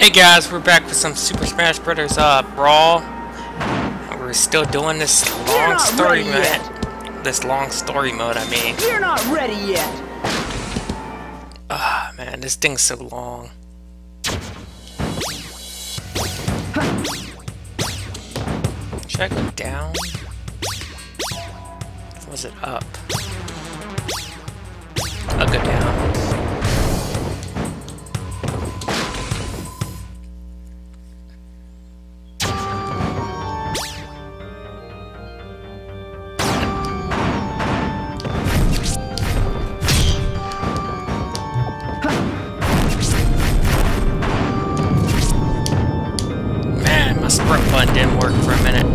Hey guys, we're back with some Super Smash Brothers Brawl. We're still doing this long story mode. This long story mode, I mean. You're not ready yet. Ah, man, this thing's so long. Should I go down? Or was it up? I'll go down. My sprint button didn't work for a minute.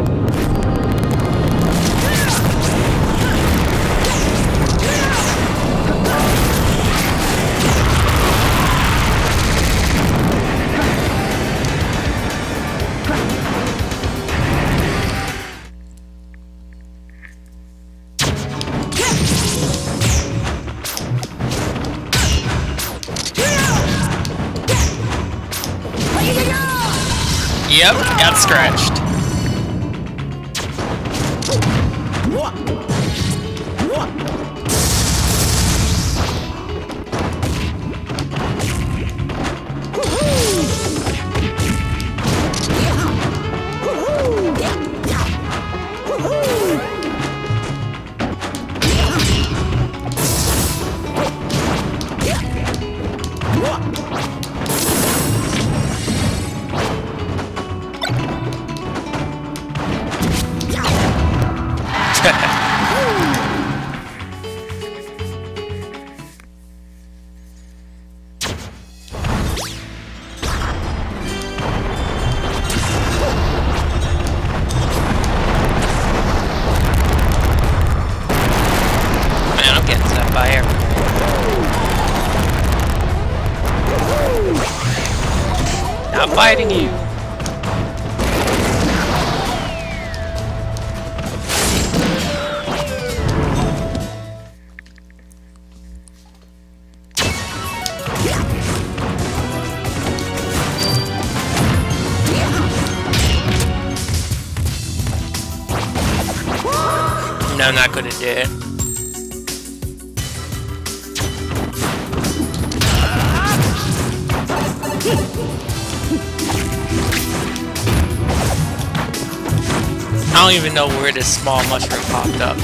Yep, got scratched. Not fighting you. No, not good at it. I don't even know where this small mushroom popped up.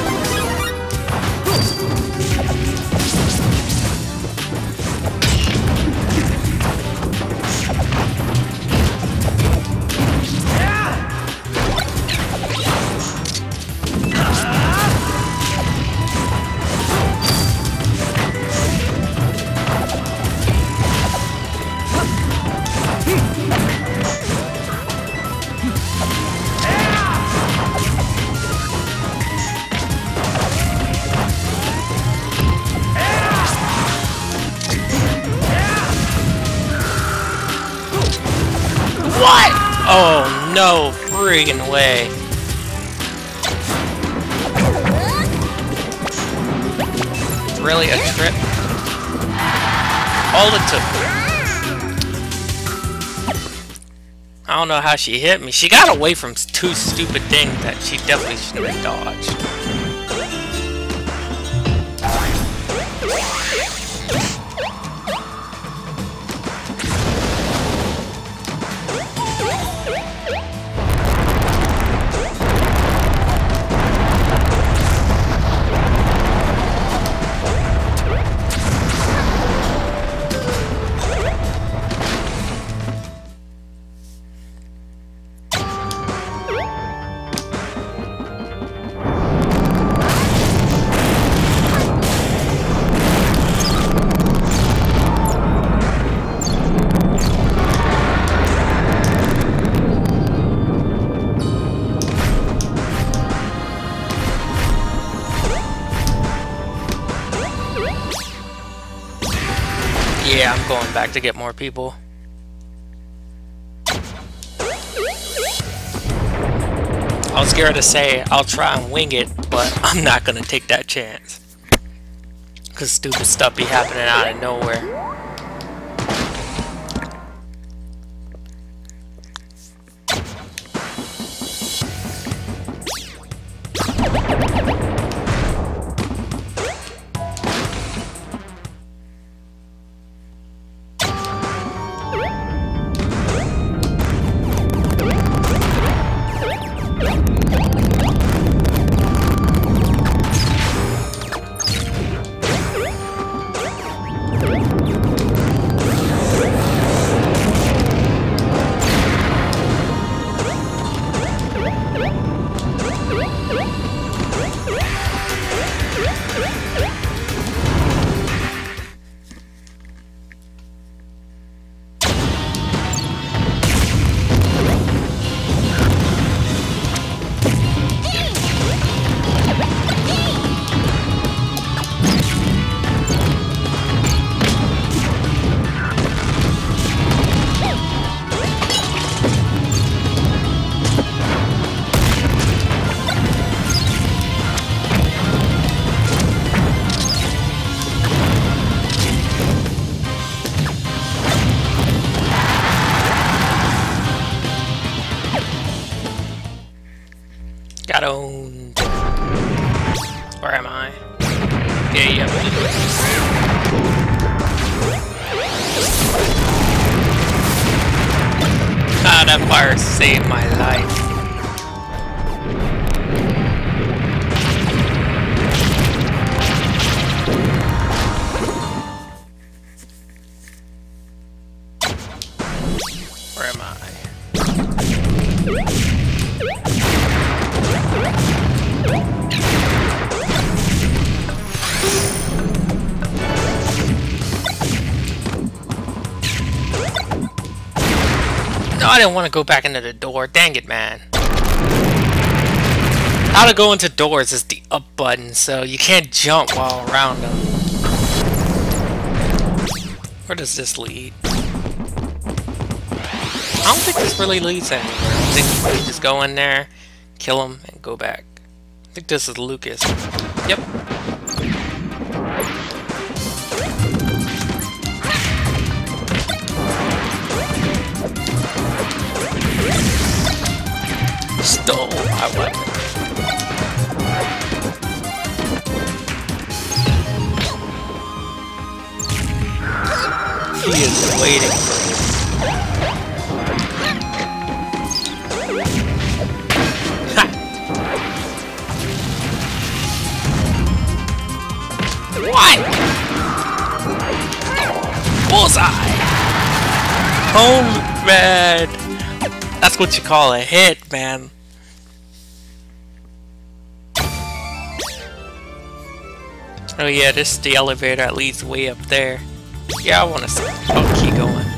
What? Oh no, friggin' way. Really a trip? All it took. I don't know how she hit me. She got away from two stupid things that she definitely shouldn't have dodged. Yeah, I'm going back to get more people. I was scared to say I'll try and wing it, but I'm not gonna take that chance. Cause stupid stuff be happening out of nowhere. owned. Where am I? Yeah. Ah, that fire saved my life. Where am I? No, I didn't want to go back into the door. Dang it, man. How to go into doors is the up button, so you can't jump while around them. Where does this lead? I don't think this really leads anywhere. I think we just go in there, kill him, and go back. I think this is Lucas. Yep. Stole my weapon. He is waiting for this. What? Bullseye! Oh man! That's what you call a hit, man. Oh yeah, this is the elevator that leads way up there. Yeah, I want to keep going.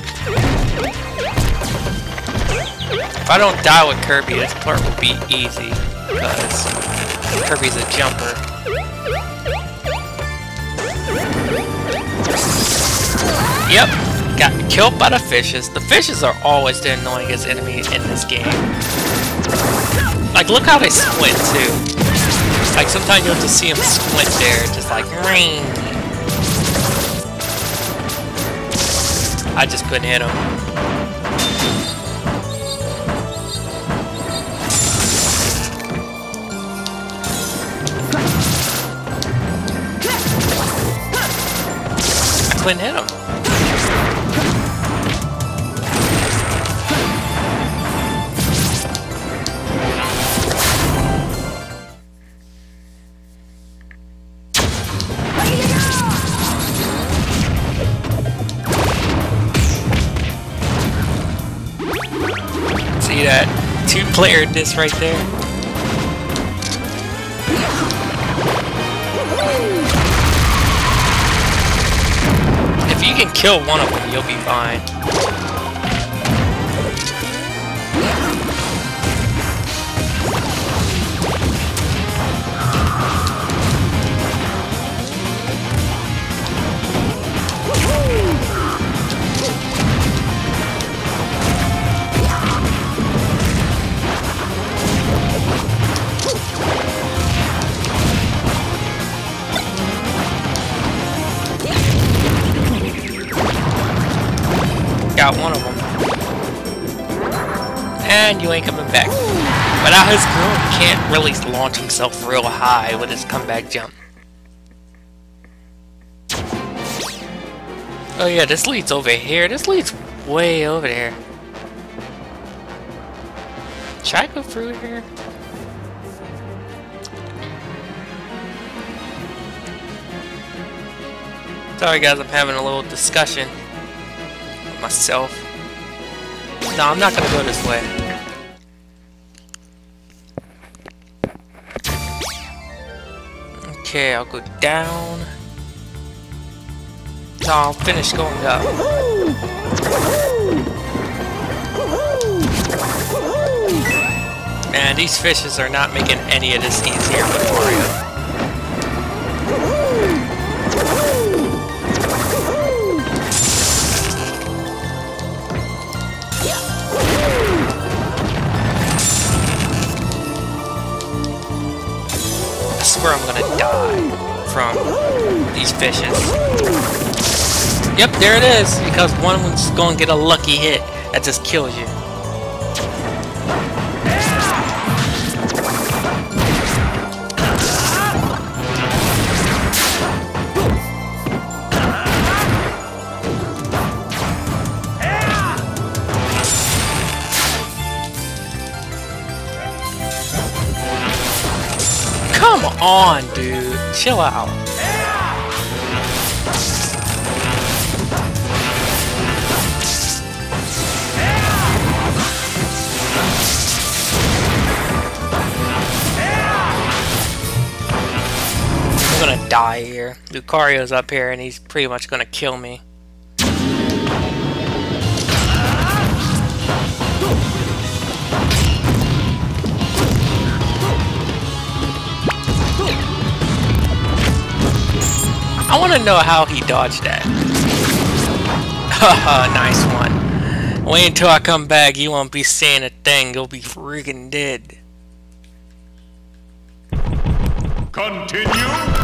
If I don't die with Kirby, this part will be easy, because Kirby's a jumper. Yep, got killed by the fishes. The fishes are always the annoyingest enemy in this game. Like, look how they squint, too. Like, sometimes you'll just see them squint there, just like, ring. I just couldn't hit him. I couldn't hit him. See that two-player disc right there? If you can kill one of them, you'll be fine. Got one of them. And you ain't coming back. But now his girl can't really launch himself real high with his comeback jump. Oh yeah, this leads over here. This leads way over there. Should I go through here? Sorry guys, I'm having a little discussion with myself. No, I'm not gonna go this way. Okay, I'll go down. No, I'll finish going up. Man, these fishes are not making any of this easier with Mario. I swear I'm gonna die from these fishes. Yep, there it is, because one one's gonna get a lucky hit that just kills you. on, dude. Chill out. I'm gonna die here. Lucario's up here and he's pretty much gonna kill me. I want to know how he dodged that. Haha, nice one. Wait until I come back, you won't be saying a thing. You'll be freaking dead. Continue.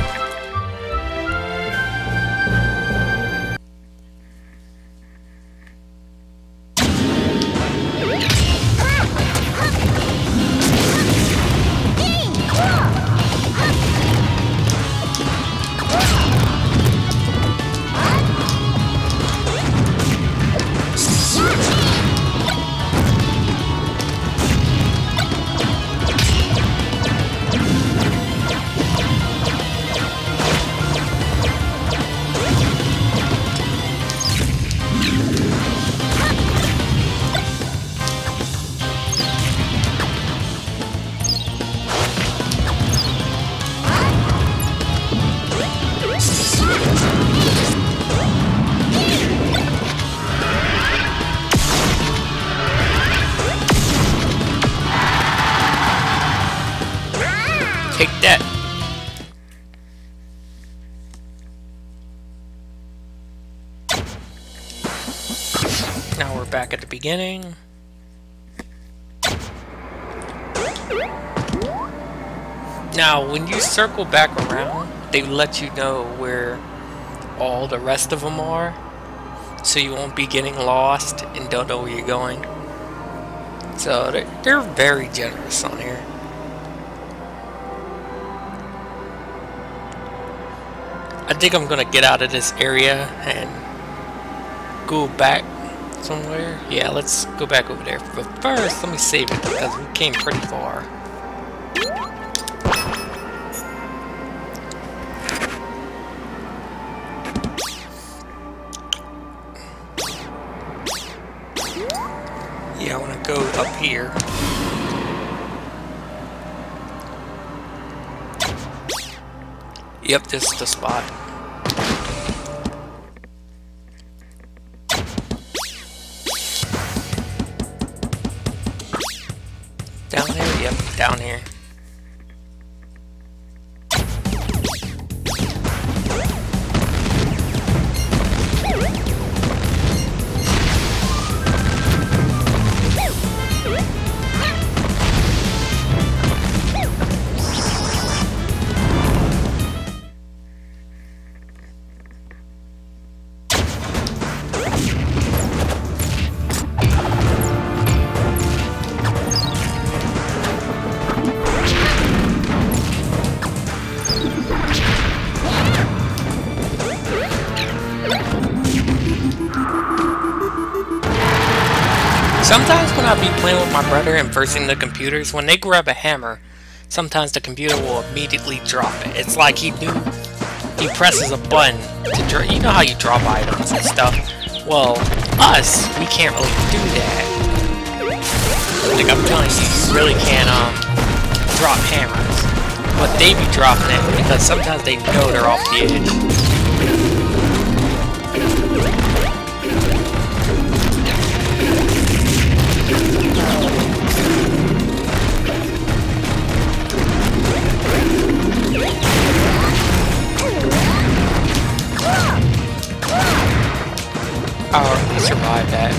Take that. Now we're back at the beginning. Now, when you circle back around, they let you know where all the rest of them are, so you won't be getting lost and don't know where you're going. So they're very generous on here. I think I'm gonna get out of this area and go back somewhere. Yeah, let's go back over there. But first, let me save it because we came pretty far. Yeah, I want to go up here. Yep, this is the spot. Down here? Yep, down here. Sometimes when I be playing with my brother and versing the computers, when they grab a hammer, sometimes the computer will immediately drop it. It's like he presses a button to drop. You know how you drop items and stuff? Well, us, we can't really do that. Like I'm telling you, you really can't drop hammers. But they be dropping it because sometimes they know they're off the edge. Oh, he survived that.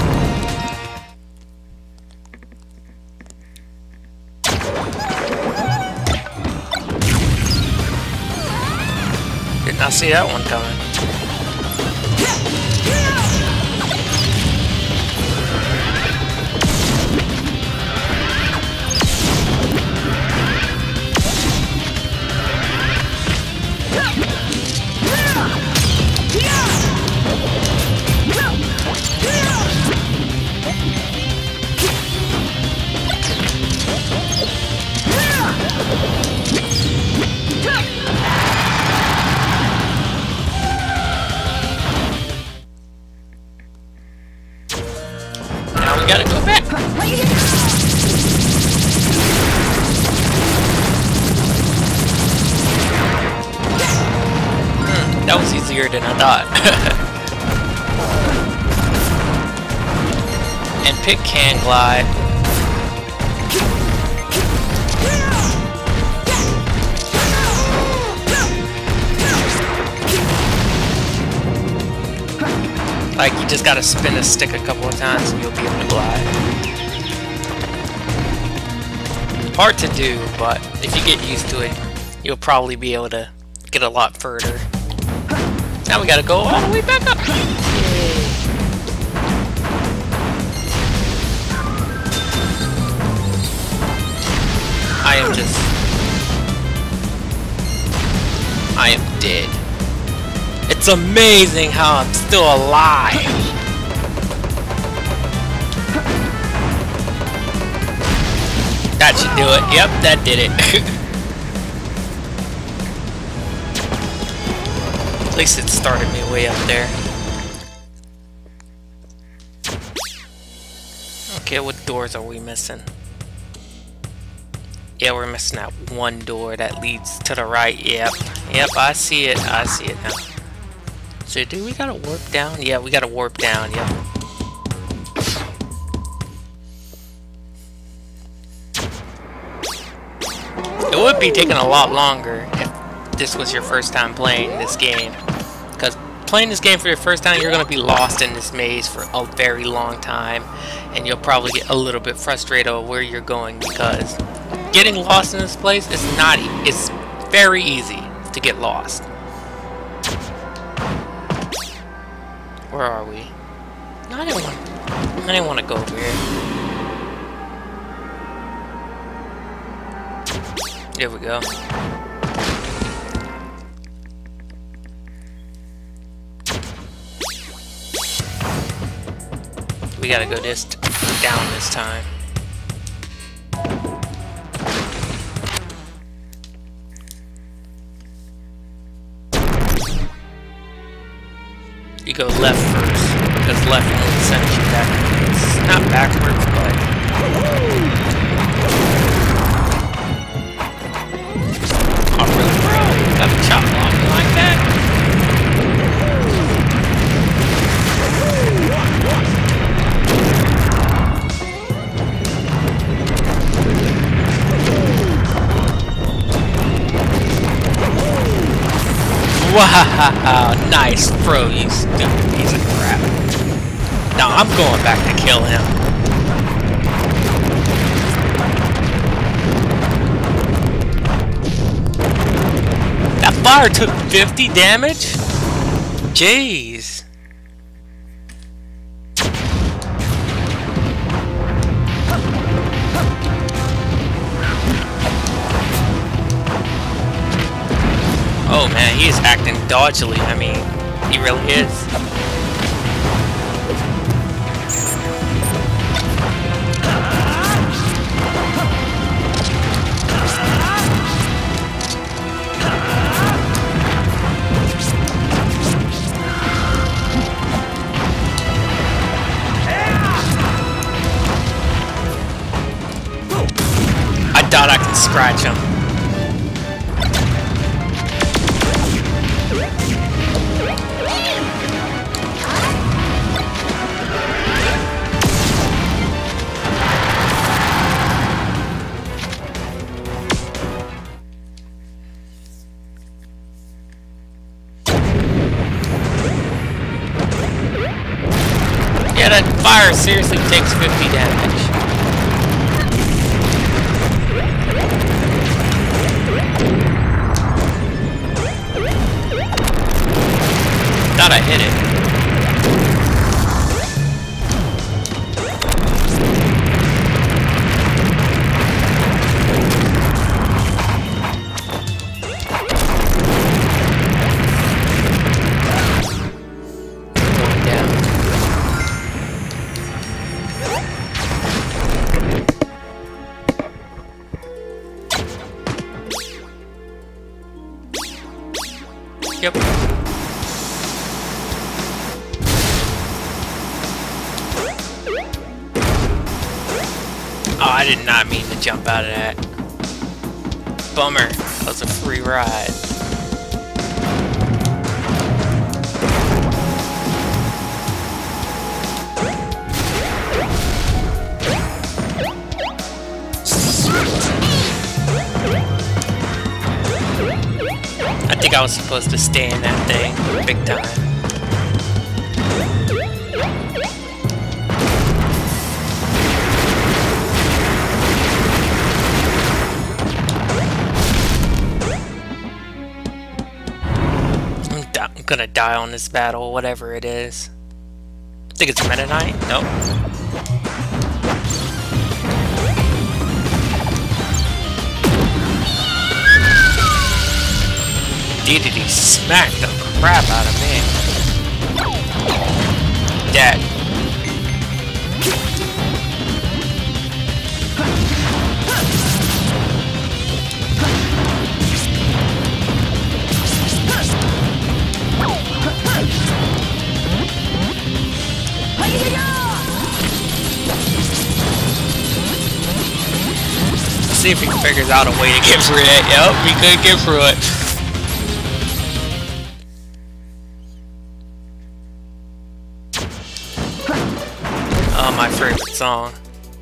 Did not see that one coming. harder than I thought. And pick can glide. Like, you just gotta spin a stick a couple of times and you'll be able to glide. Hard to do, but if you get used to it, you'll probably be able to get a lot further. Now we gotta go all the way back up. I am dead. It's amazing how I'm still alive. That should do it. Yep, that did it. At least it started me way up there. Okay, what doors are we missing? Yeah, we're missing that one door that leads to the right. Yep, I see it. I see it now. So do we gotta warp down? Yeah, we gotta warp down, yep. It would be taking a lot longer if this was your first time playing this game. Because playing this game for your first time, you're gonna be lost in this maze for a very long time. And you'll probably get a little bit frustrated of where you're going, because getting lost in this place is not, it's very easy to get lost. Where are we? No, I didn't want to go over here. There we go. We gotta go down this time. You go left first, because left only sends you backwards. Not backwards, but... Oh, really, bro? You got a chop block like that? Wow, nice throw, you stupid piece of crap. Now I'm going back to kill him. That fire took 50 damage? Jeez. Oh man, he is acting dodgily. I mean, he really is. I thought I could scratch him. Yeah, that fire seriously takes 50 damage. Thought I hit it. Yep. Oh, I did not mean to jump out of that. Bummer. That was a free ride. I was supposed to stay in that thing big time. I'm gonna die on this battle, whatever it is. I think it's Meta Knight? Nope. DDD smacked the crap out of me. Dead. Let's see if he figures out a way to get through it. Yep, he could get through it. Oh, my favorite song.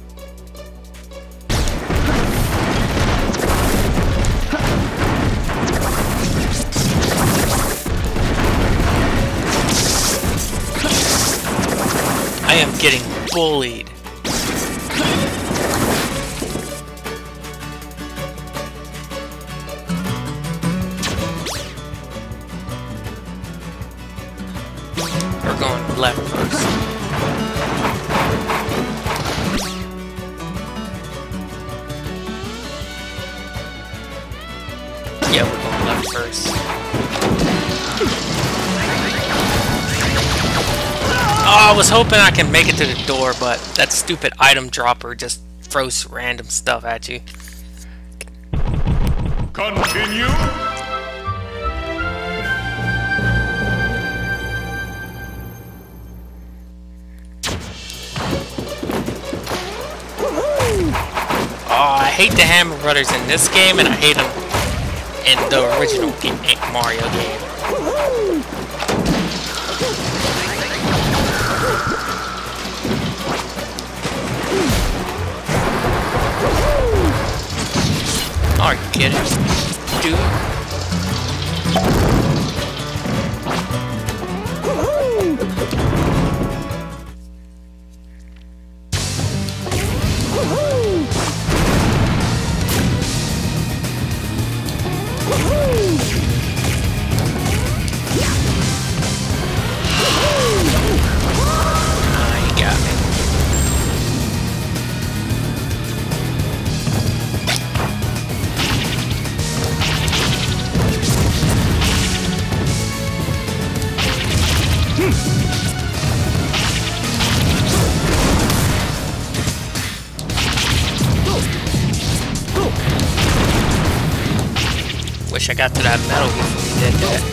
I am getting bullied. We're going left first. Yeah, we're going left first. Oh, I was hoping I can make it to the door, but that stupid item dropper just throws random stuff at you. Continue. Oh, I hate the Hammer Brothers in this game, and I hate them in the original Mario game. Are you kidding? Dude. Wish I got to that metal before he did that.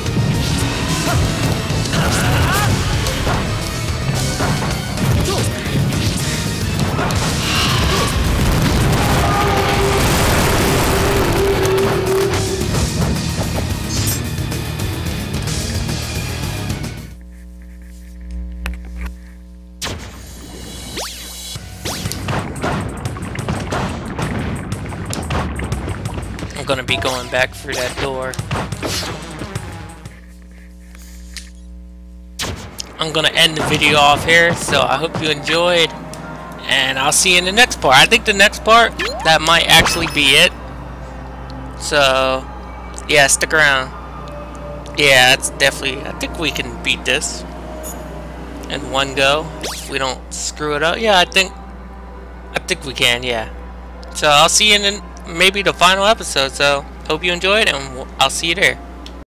I'm gonna be going back through that door. I'm gonna end the video off here, so I hope you enjoyed, and I'll see you in the next part. I think the next part, that might actually be it. So, yeah, stick around. Yeah, it's definitely, I think we can beat this in one go if we don't screw it up. Yeah, I think we can, yeah. So I'll see you in maybe the final episode, so hope you enjoyed, and I'll see you there.